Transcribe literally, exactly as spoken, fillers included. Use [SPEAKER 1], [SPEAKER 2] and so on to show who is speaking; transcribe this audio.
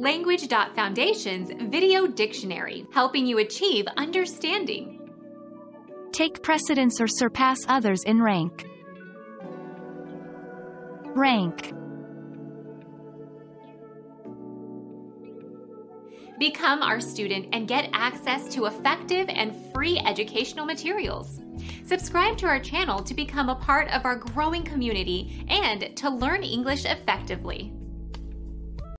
[SPEAKER 1] Language Foundation's Video Dictionary, helping you achieve understanding.
[SPEAKER 2] Take precedence or surpass others in rank. Rank.
[SPEAKER 1] Become our student and get access to effective and free educational materials. Subscribe to our channel to become a part of our growing community and to learn English effectively.